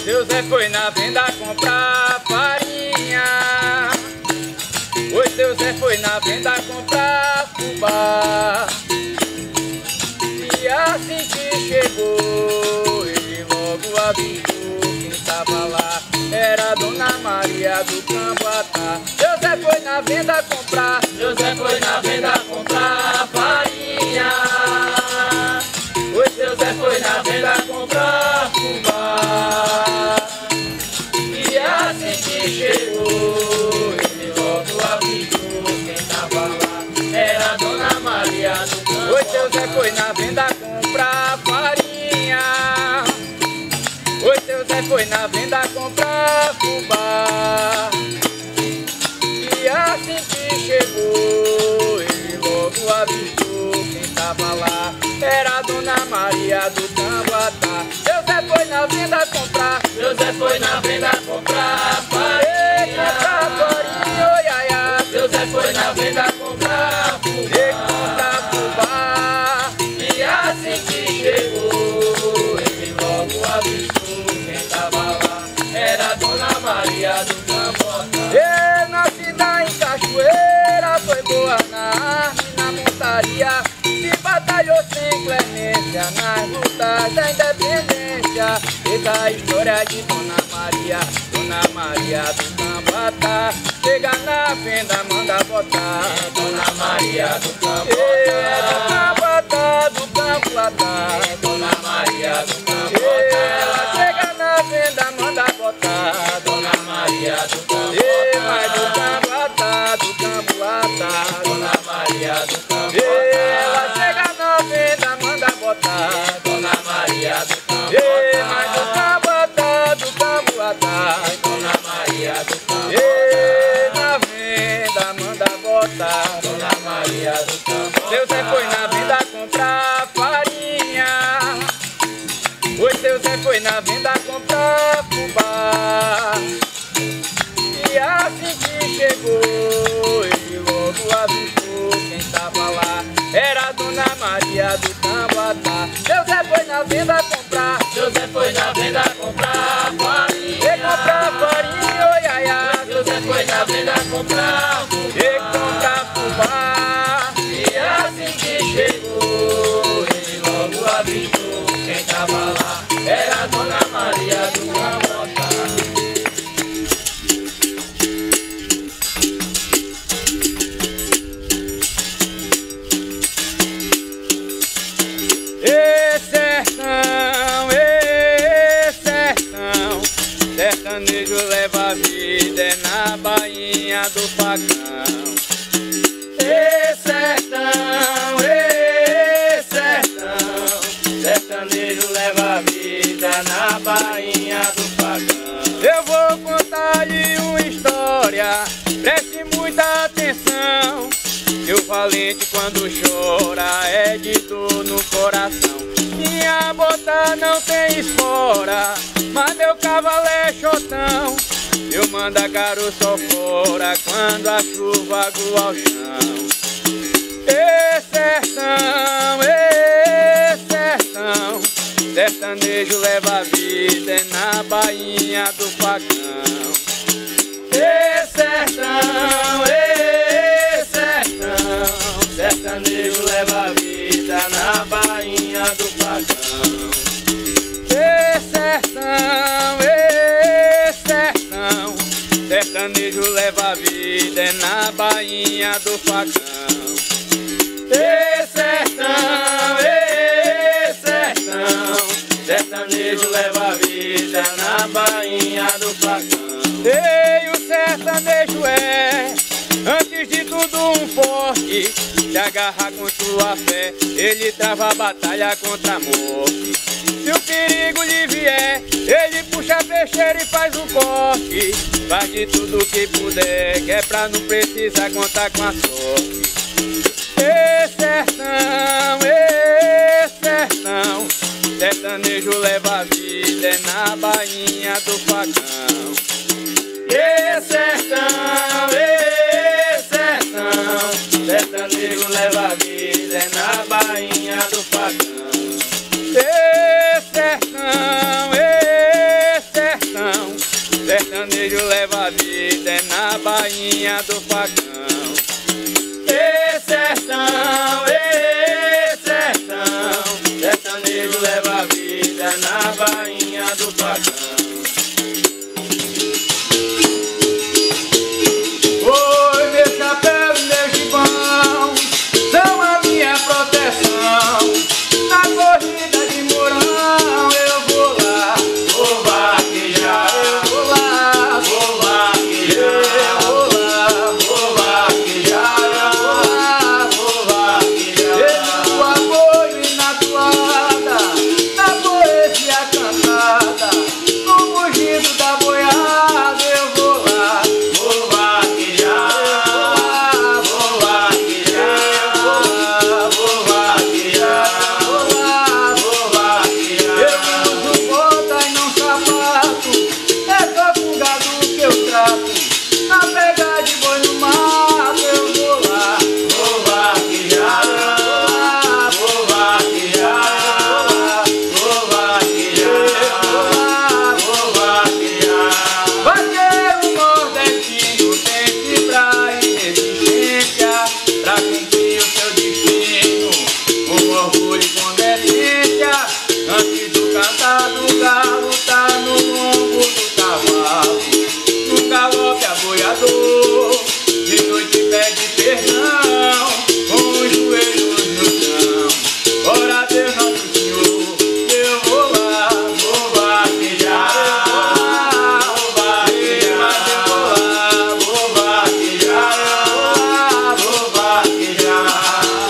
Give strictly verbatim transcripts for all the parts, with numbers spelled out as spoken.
Seu Zé foi na venda comprar farinha. Oi, seu Zé foi na venda comprar fubá. E assim que chegou, ele logo avisou quem tava lá. Era Dona Maria do Camboatá. Seu Zé foi na venda comprar. Seu Zé foi na venda comprar farinha. Oi, seu Zé foi na venda comprar fubá. E assim que chegou, ele logo avisou quem tava lá. Era Dona Maria do Camboatá. Oi, seu Zé foi na venda comprar farinha. Oi, seu Zé foi na venda comprar fubá. E assim que chegou, ele logo avisou quem tava lá. Era Dona Maria do Camboatá. Seu Zé foi na venda comprar. Seu Zé foi na venda comprar Ei, farinha. comprar farinha, oi, ai, ai. Seu Zé foi na venda comprar Ei, fubá. comprar fubá. E assim que chegou, ele logo avisou quem tava lá. Era Dona Maria do Camboatá. E nascida em Cachoeira, foi boa na arma e na montaria. Se batalhou sem clemência nas lutas da independência. Eis a história de Dona Maria, Dona Maria do Camboatá. Chega na venda, manda botar. É Dona Maria do É do Camboatá. Camboatá, do Camboatá. É Dona Maria do Ela Camboatá. chega na venda, manda botar. Dona Maria do E vai do Camboatá. Camboatá, do Camboatá. Dona Maria do Ela Camboatá. chega na venda, manda botar. É Dona Maria do E vai do Camboatá. Camboatá, do Camboatá. É Dona Maria do E Camboatá. na venda, manda botar. Dona Maria do Camboatá. Seu Zé foi na venda comprar farinha. Oi, seu Zé foi na venda comprar fubá. E assim que chegou, ele logo avisou quem tava lá. Era Dona Maria do Camboatá. Seu Zé foi na venda comprar. Seu Zé foi na venda comprar farinha. E comprar farinha, oi, ai, ai. Seu Zé foi na venda comprar E comprar fubá. E assim que chegou, ele logo avisou quem tava lá. Era Dona Maria do Camboatá. Ê sertão, ê sertão, sertanejo leva a vida é na bainha do facão. Ê sertão, ê sertão, sertanejo leva a vida na bainha do facão. Eu vou contar-lhe uma história, preste muita atenção. Que o valente quando chora é de dor no coração. Minha bota não tem espora, mas meu cavalo é chotão. Eu manda caro só fora quando a chuva aguou ao chão. Ê sertão, ê sertão, sertanejo leva a vida é na bainha do facão. Ê sertão, ê sertão, sertanejo leva a vida na bainha do facão. Ê sertão, ê sertão, sertanejo leva a vida é na bainha do facão. Ê sertão, ê sertão, sertanejo leva a vida na bainha do facão. Ei, o sertanejo é, antes de tudo, um forte. Se agarra com sua fé, ele trava a batalha contra a morte. Se o perigo lhe vier, ele puxa a peixeira e faz um corte. Faz de tudo que puder, que é pra não precisar contar com a sorte. Ê sertão, ê sertão, sertanejo leva a vida é na bainha do facão. Ê sertão, ê sertão, sertanejo leva a vida é na bainha do facão. Ê sertão, ê sertão, bainha do facão. Ê sertão, ê sertão, sertanejo leva a vida na bainha do facão. Oi, meu chapéu e meu gibão são a minha proteção. Na corrida de Mourão eu vou lá, vou vaquejar. Eu vou lá, vou vaquejar. Eu vou lá, vou vaquejar. Eu vou lá, vou vaquejar. Vejo o apoio e na toada, na poesia cantada, no mugido da boiada. Eu vou lá, vou vaquejar. Eu vou lá, vou vaquejar. Eu vou lá, vou vaquejar. Eu uso bota e não sapato, é só com gado que eu trato. Na pega de boi no mato eu vou lá, vou vaquejar. Eu vou vaquejar. Vou vaquejar. Eu vou lá, vou vaquejar. Vaqueiro nordestino tem fibra e resistência pra cumprir o seu destino com orgulho e com decência. Antes do cantar do galo tá no lombo do cavalo, no galope aboiador, de noite pede perdão, com os joelhos no chão. Ora Deus nosso Senhor, eu vou lá, vou vaquejar. Vou vaquejar, eu vou lá, vou vaquejar. Vou vaquejar.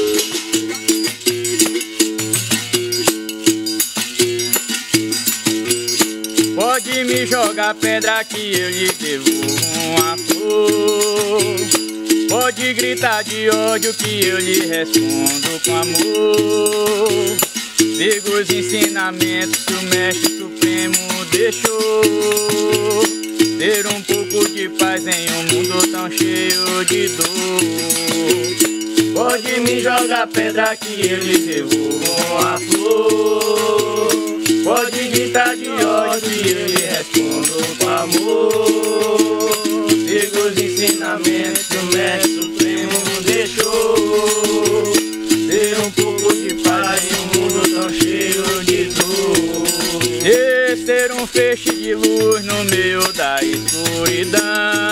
Pode me jogar pedra que eu lhe devo uma flor. Pode gritar de ódio que eu lhe respondo com amor. Siga os ensinamentos que o mestre supremo deixou. Ter um pouco de paz em um mundo tão cheio de dor. Pode me jogar pedra que eu lhe devo uma flor. Pode gritar de ódio e eu lhe respondo com amor. Siga os ensinamentos que o mestre supremo deixou. Ter um pouco de paz em um mundo tão cheio de dor. E ser um feixe de luz no meio da escuridão.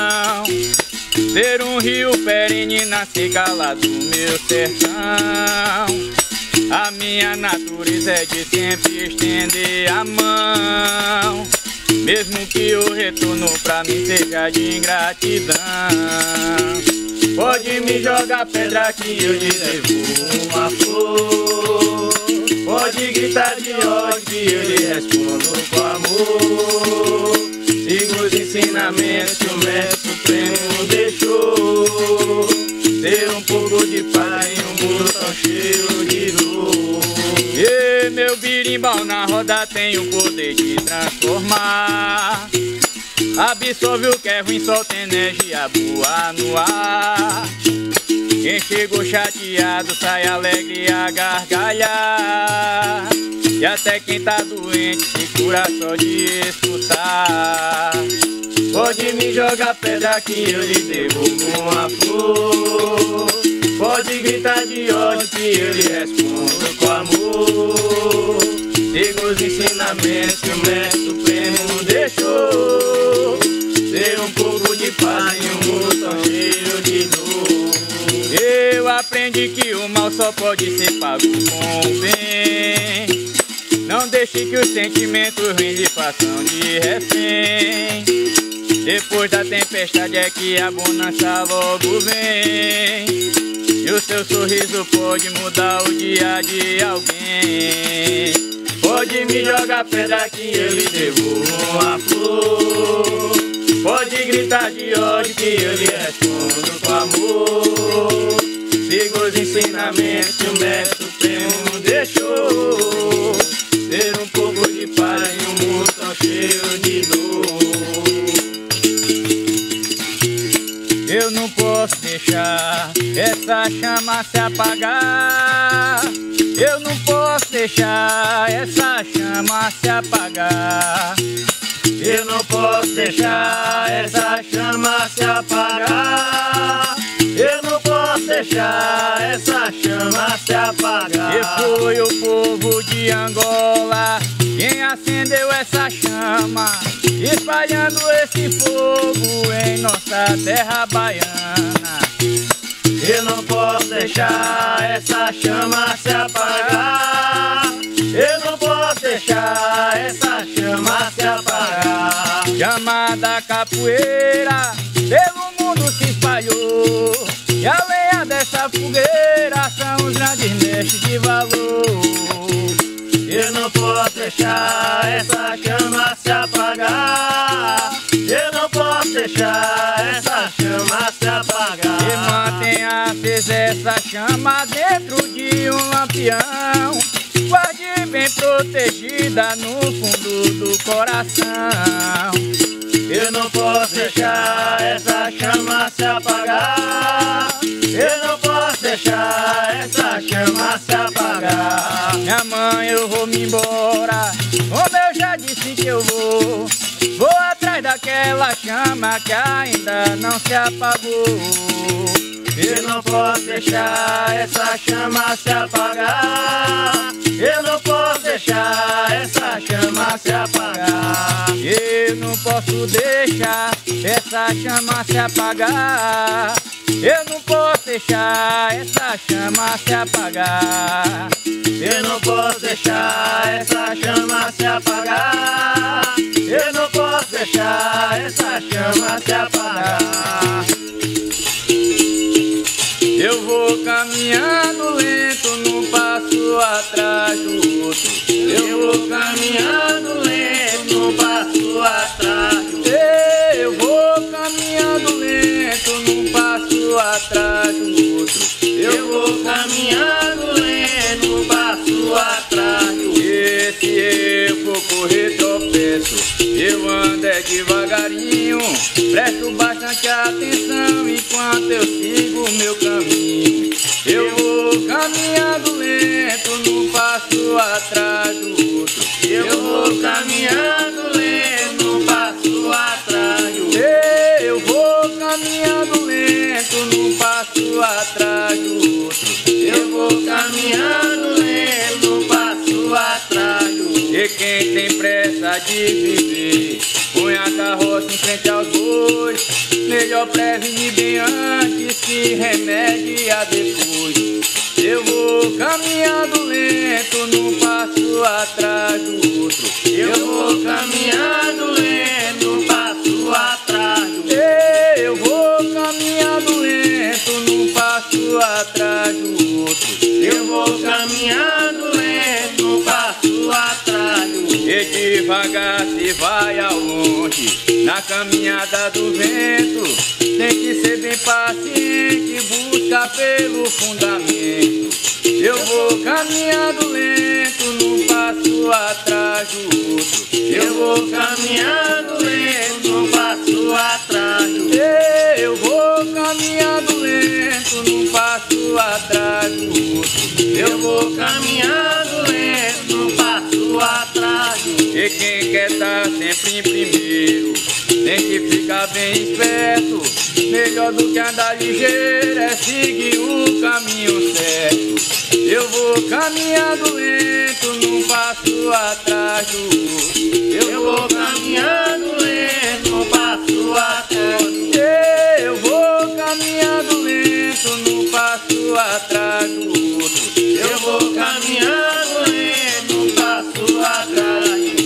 Ser um rio perene na seca lá do meu sertão. A minha natureza é de sempre estender a mão, mesmo que o retorno pra mim seja de ingratidão. Pode me jogar pedra que eu lhe devo uma flor. Pode gritar de ódio que eu lhe respondo com amor. Siga os ensinamentos que o mestre supremo deixou. Ter um pouco de paz em um mundo tão cheio de dor. E meu birimbau na roda tem o poder de transformar. Absorve o que é ruim, solta energia boa no ar. Quem chegou chateado sai alegre a gargalhar. E até quem tá doente se cura só de escutar. Pode me jogar pedra que eu lhe devo uma flor. Pode gritar de ódio que eu lhe respondo com amor. Siga os ensinamentos que o mestre supremo deixou. Ter um pouco de paz em um mundo tão cheio de dor. Eu aprendi que o mal só pode ser pago com o bem. Não deixe que os sentimentos ruins lhe façam de refém. Depois da tempestade é que a bonança logo vem. E o seu sorriso pode mudar o dia de alguém. Pode me jogar pedra que eu lhe devo uma flor. Pode gritar de ódio que eu lhe respondo com amor. Siga os ensinamentos que o mestre supremo deixou. Ter um pouco de paz em um mundo tão cheio de dor. Eu não posso deixar essa chama se apagar. Eu não posso deixar essa chama se apagar. Eu não posso deixar essa chama se apagar. Eu não posso deixar essa chama se apagar. E foi o povo de Angola quem acendeu essa chama, espalhando esse fogo em nossa terra baiana. Eu não posso deixar essa chama se apagar. Eu não posso deixar essa chama se apagar. Chama da capoeira pelo mundo se espalhou, e a lenha dessa fogueira são os grandes mestres de valor. Eu não posso deixar essa chama se apagar. Eu não posso deixar essa chama se apagar. E mantenha acesa essa chama dentro de um lampião, guarde bem protegida no fundo do coração. Eu não posso deixar essa chama se apagar. Eu não posso deixar essa chama se apagar. Minha mãe, eu vou me embora, como eu já disse que eu vou. Vou atrás daquela chama que ainda não se apagou. Eu não posso deixar essa chama se apagar. Eu não posso deixar essa chama se apagar. Eu não posso deixar essa chama se apagar. Eu não posso deixar essa chama se apagar. Eu não posso deixar essa chama se apagar. Eu não posso deixar essa chama se apagar. Eu vou caminhando lento, num passo atrás do outro. Eu vou caminhando lento, num passo atrás do outro. Eu vou caminhando lento, num passo atrás do outro. Eu vou caminhando lento, num passo atrás do outro. E se eu for correr tropeço, eu ando é devagarinho, presto bastante atenção enquanto eu sigo meu caminho. Eu vou caminhando lento, num passo atrás do outro. Eu vou caminhando lento, num passo atrás do outro. Eu vou caminhando lento, num passo atrás do outro. Eu vou caminhando lento, num passo atrás do outro. E quem tem pressa de viver, põe a carroça em frente aos bois. Melhor prevenir bem antes que remedia depois. Eu vou caminhando lento, num passo atrás do outro. Eu vou caminhando lento, num passo atrás do outro. Eu vou caminhando lento, num passo atrás do outro. Eu vou caminhando lento, num passo atrás do outro. E devagar se vai ao longe, na caminhada do vento. Tem que ser bem paciente, busca pelo fundamento. Eu vou caminhando lento, num passo atrás do outro. Eu vou caminhando lento, num passo atrás do outro. Eu vou caminhando lento, num passo atrás do outro. Eu vou caminhando lento, num passo atrás do outro. E quem quer estar sempre em primeiro, tem que ficar bem esperto. Melhor do que andar ligeiro é seguir o caminho certo. Eu vou caminhando lento, num passo atrás do outro. Eu vou caminhando lento, num passo atrás do outro. Eu vou caminhando lento, num passo atrás do outro. Eu vou caminhando lento, num passo atrás do outro.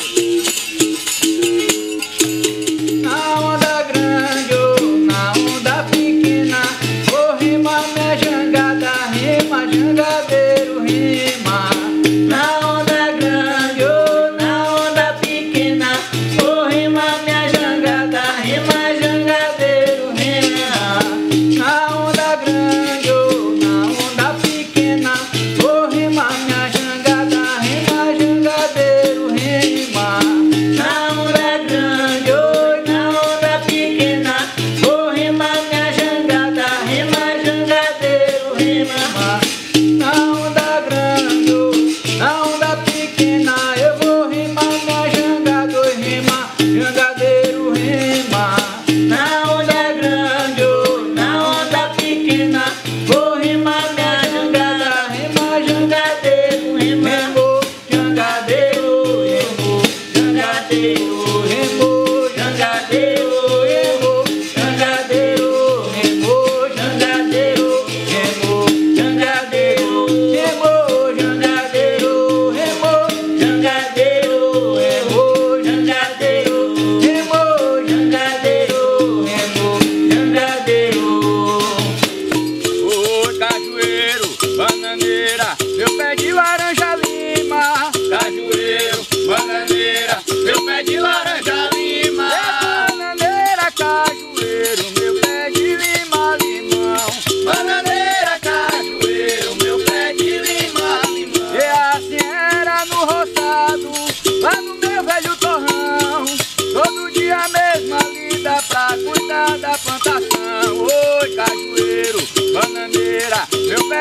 Na onda grande ou na onda pequena, vou rimar minha jangada, rima, jangadeiro, rima. Na onda grande ou na onda pequena, vou rimar minha jangada, rima, jangadeiro, rima. Na onda grande ou na onda pequena, vou rimar minha jangada, rima, jangadeiro, rima. Na onda grande ou na onda pequena, vou rimar minha jangada, rima, jangadeiro, rima. Na onda grande ou na onda pequena, eu vou rimar minha jangada, rima,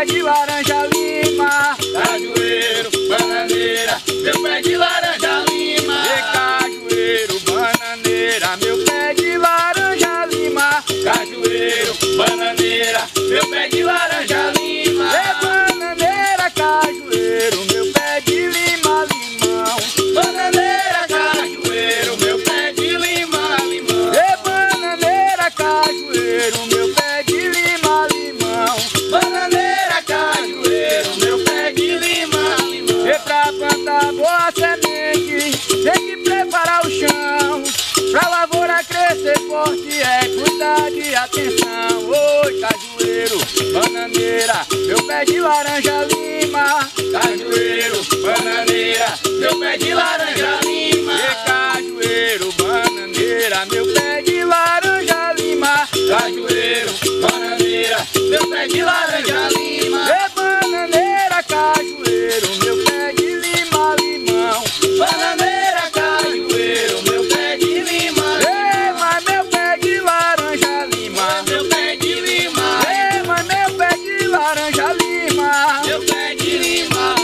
pé de laranja lima. Cajueiro, bananeira, meu pé de laranja lima. E cajueiro, bananeira, meu pé de laranja lima. Cajueiro, bananeira, meu pé de laranja lima. E bananeira, cajueiro, meu pé de lima, limão. Bananeira, cajueiro, meu pé de lima, limão. E bananeira, cajueiro, meu pé de lima, limão. Bananeira, cajueiro, meu pé de lima, limão. E pra plantar boa semente, tem que preparar o chão. Pra lavoura crescer forte é cuidar de atenção. Oi, cajueiro, bananeira, meu pé de laranja lima. Cajueiro, bananeira, meu pé de laranja lima. E cajueiro, bananeira, meu pé de laranja lima. Cajueiro, bananeira, meu pé de laranja lima. E bananeira, cajueiro, meu pé de lima, limão. Bananeira, cajueiro, meu pé de lima. E mas meu pé de laranja lima. Meu pé de lima. E mas meu pé de laranja lima. Meu pé de lima.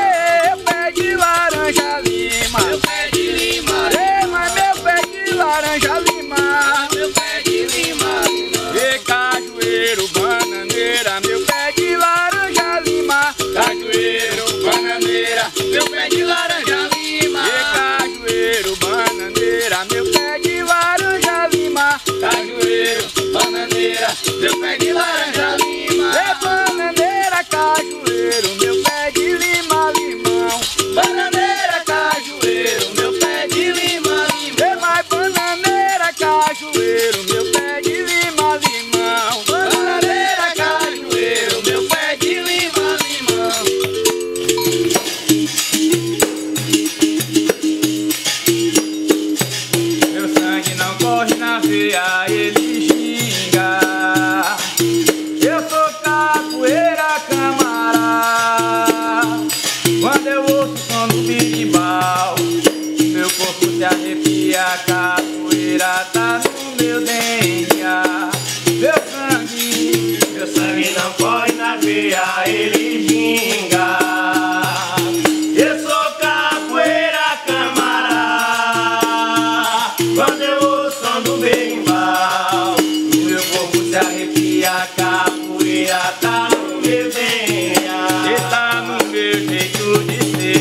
E pé de laranja lima. Meu pé de lima. E mas meu pé de laranja lima. Meu pé de lima. E cajueiro, bananeira, meu pé de laranja lima. Cajueiro, bananeira, meu pé de laranja lima. E cajueiro, bananeira, meu pé de laranja lima. Cajueiro, bananeira, meu pé de laranja lima. E bananeira, cajueiro, meu pé de lima, limão. Bananeira, cajueiro, meu pé de lima, limão. E mais bananeira, cajueiro, meu pé de lima, limão. Bananeira, cajueiro, meu pé de lima, limão. Meu sangue não corre na veia, ele xinga. Eu sou capoeira camará. Quando eu ouço o som do birimbau, meu corpo se arrepia, a capoeira tá no meu D N A. Meu sangue, Meu sangue não corre na veia, ele ginga. Eu sou capoeira camará. Quando eu ouço o som do berimbau, meu corpo se arrepia, a capoeira tá no meu D N A. e tá no meu jeito de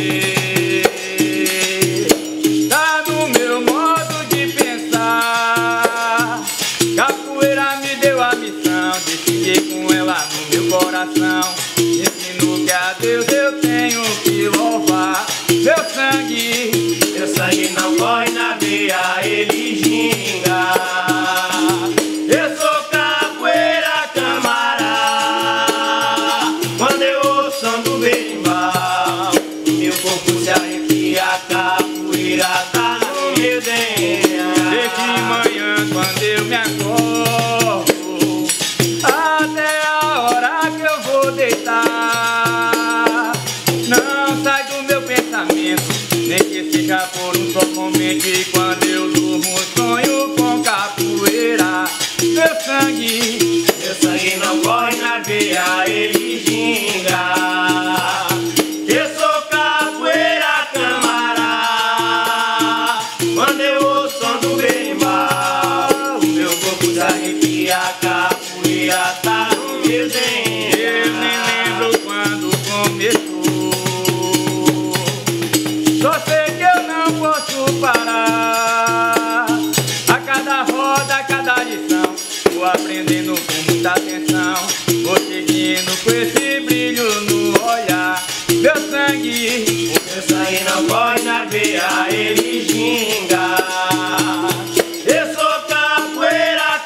ser, tá no meu modo de pensar. Capoeira me deu a missão de seguir com ela no meu coração. Ensino que a Deus eu tenho que louvar. Meu sangue, Meu sangue não corre na veia, ele ginga. Eu sou capoeira camará. Quando eu ouço o som do berimbau, meu corpo se arrepia, a capoeira tá no meu D N A. desde manhã quando eu me acordo até a hora que eu vou deitar, não sai do meu pensamento, nem que seja por um só momento. E quando eu durmo sonho com capoeira. Meu sangue, Meu sangue não corre na veia, ele ginga. Eu sou capoeira camará. Quando eu ouço o som do berimbau, meu corpo se arrepia, a capoeira tá no meu D N A. eu nem lembro quando começou, só sei que eu não posso parar. A cada roda, a cada lição, vou aprendendo com muita atenção, vou seguindo com esse brilho no olhar. Meu sangue, Meu sangue não corre na veia, ele ginga. Eu sou capoeira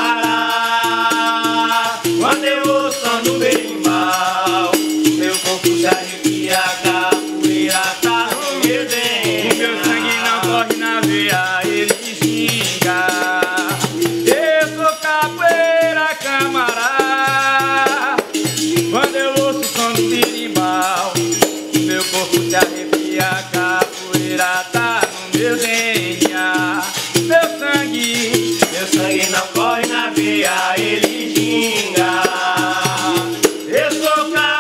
camará. Quando eu ouço o som do berimbau, meu corpo se arrepia, a capoeira tá no meu D N A. meu sangue não corre na veia, ele xinga. Eu sou capoeira camará. Quando eu ouço o som do birimbau, meu corpo se arrepia, a capoeira tá no meu D N A. Meu sangue, Meu sangue não corre na veia, ele ginga. Eu sou capoeira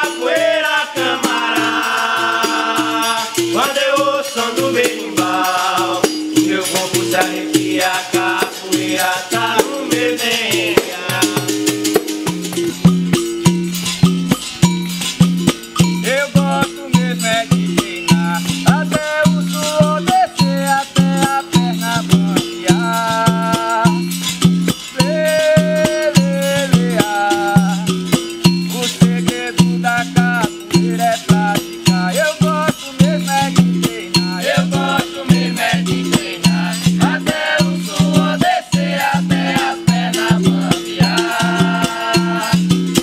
Quando eu ouço som do berimbau, o meu corpo se arrepia, a capoeira tá no meu D N A. Eu gosto mesmo é de treinar, até o suor descer, até a perna bambear. Lê, lê, lê, ah. O segredo da capoeira é prática. Eu gosto mesmo é de treinar, Eu gosto mesmo é de treinar, até o suor descer, até as pernas bambear.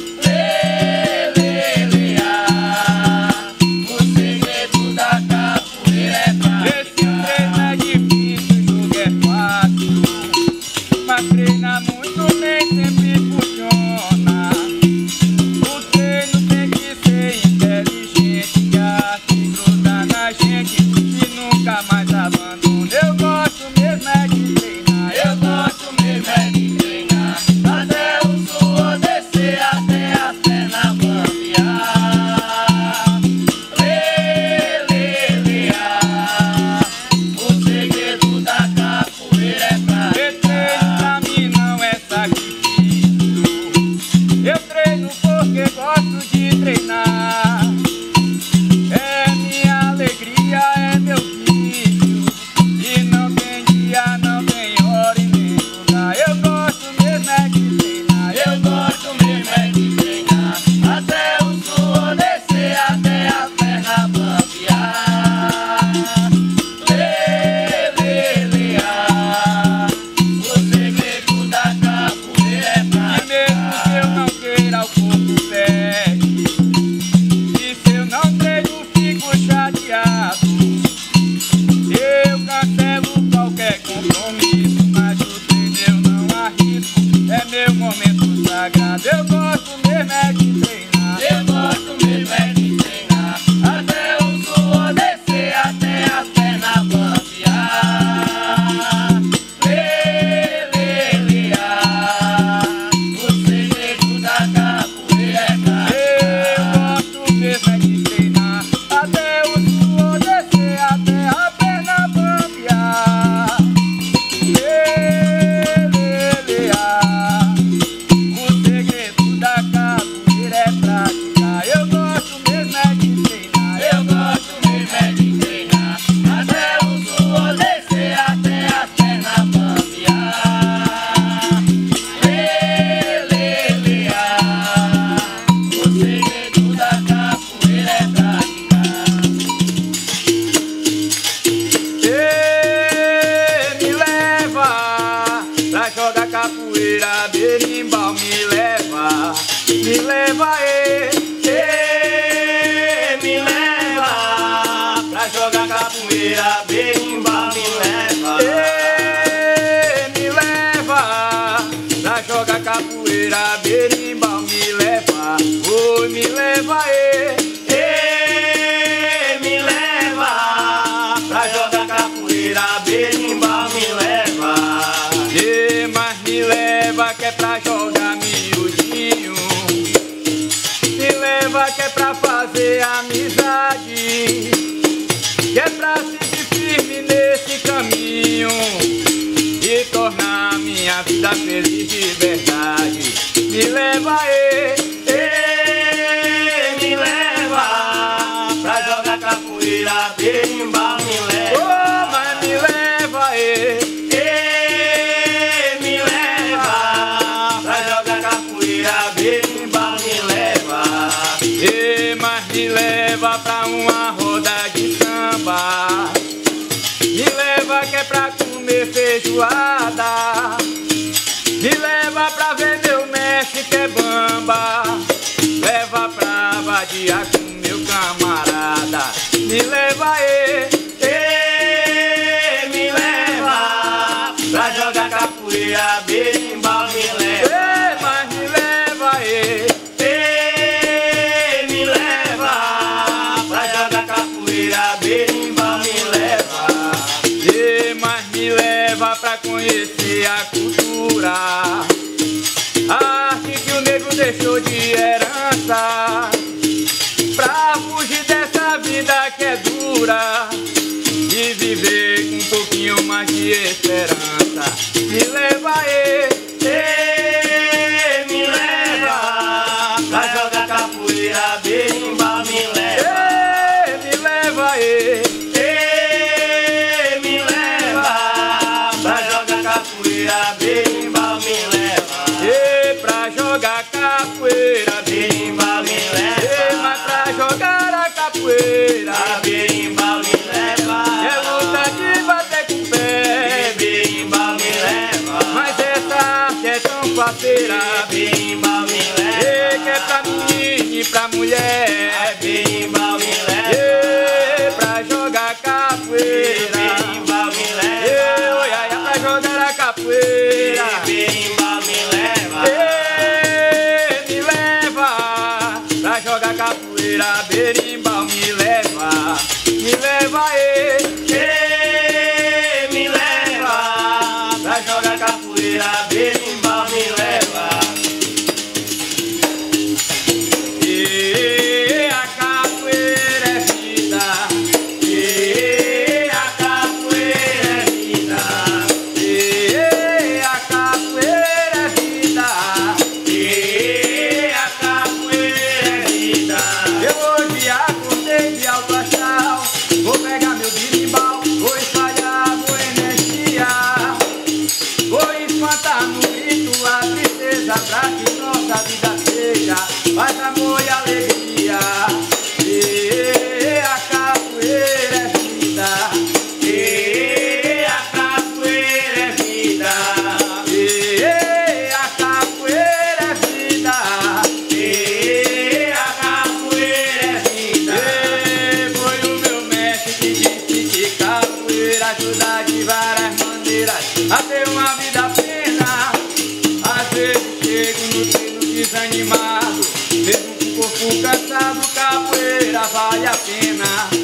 Lê, lê, lê, ah. O segredo da capoeira é esse treino é difícil, o jogo é fácil, mas treina muito nem sempre funciona. O treino tem que ser inteligente, que a arte gruda na gente e nunca mais abandona. Eu gosto mesmo é de treinar, Eu gosto mesmo é de treinar, até o suor descer, até as pernas bambear. Lê, lê, lê, ah. O segredo da capoeira é esse treino pra mim não é sacrifício. Eu treino porque gosto de treinar. É minha alegria, é meu vício. E não tem dia, não tem hora e nem lugar. Eu gosto mesmo é de treinar. Eu gosto mesmo é de treinar, até o suor descer, até as pernas bambear. Lê, lê, lê, ah. O segredo da capoeira é E mesmo que eu não queira, o corpo pede. E se eu não treino, fico chateado. Eu cancelo qualquer compromisso, mas o treino eu não arrisco. É meu momento sagrado. Eu gosto mesmo é de treinar. Eu gosto mesmo é de treinar, até o suor descer, até as pernas bambear. Lê, lê, lê, ah. O segredo da capoeira é Eu gosto mesmo é de treinar, até o suor descer, até a perna bambear. Lê, lê, lê, ah. O segredo da capoeira é prática. Eu gosto mesmo é de treinar. Eu gosto mesmo é de treinar, até o suor descer, até as pernas bambear. Lê, lê, lê, ah. O segredo da capoeira é prática. Ê, me leva pra jogar capoeira, berimbau, me leva, me leva, ê, Ê, me leva pra jogar capoeira, berimbau, me leva. ê, me leva pra jogar capoeira, berimbau, me leva, oi, me leva, ê, Ê, me leva pra jogar capoeira, berimbau, me leva. ê, mas me leva que é pra jogar miudinho, me leva que é pra fazer amizade, que é pra seguir firme nesse caminho e tornar minha vida feliz de verdade. Me leva, ê, Ê, me leva pra jogar capoeira, berimbau, me leva. oh, mas me leva, ê, Ê, me leva pra jogar capoeira, berimbau, me leva. ê, mas me leva pra uma roda de samba, me leva que é pra comer feijoada, me leva pra ver meu mestre que é bamba, leva pra vadiar com meu camarada. Me leva, ê, Ê, me leva pra jogar capoeira, berimbau, me leva. ê, mas me leva, ê, Ê, me leva pra jogar capoeira, berimbau, me leva. ê, mas me leva pra conhecer a cultura, a arte que o negro deixou de herança, pra fugir dessa vida que é dura. e viver com um pouquinho mais de esperança. Me leva aí, Ei, me leva pra jogar capoeira, berimbau, me leva. ei, me leva aí, Ei, me leva pra jogar capoeira, berimbau, me leva. ei, pra jogar capoeira, Berimbau, me ei, leva. mas pra jogar a capoeira A berimbau, me leva. é luta de bater com o pé. Berimbau, me leva. Mas essa arte é tão faceira, Berimbau, me ei, que é leva. pra menino e pra mulher. A berimbau, me leva. Ei, pra jogar capoeira, Berimbau, me ei, leva. oi, ai, pra jogar a capoeira. Berimbau, me leva. Ei, me leva pra jogar capoeira, berimbau, me leva, me leva, ei, Ei, me leva pra jogar capoeira, berimbau, me leva. ei, a capoeira é vida, Ei, a capoeira é vida. ei, a capoeira é vida. Ei, a capoeira é vida. Eu hoje acordei de alto astral, vou pegar meu berimbau, vou espalhar boa energia, vou espantar no grito a tristeza pra que nossa vida seja paz, amor e alegria. E a capoeira é vida, Ei, a capoeira é vida. e a capoeira é vida. Ei, a capoeira é vida. E foi o meu mestre que disse que capoeira ajuda de várias maneiras a ter uma vida plena. Às vezes chego no treino desanimado, mesmo com o corpo cansado, capoeira vale a pena.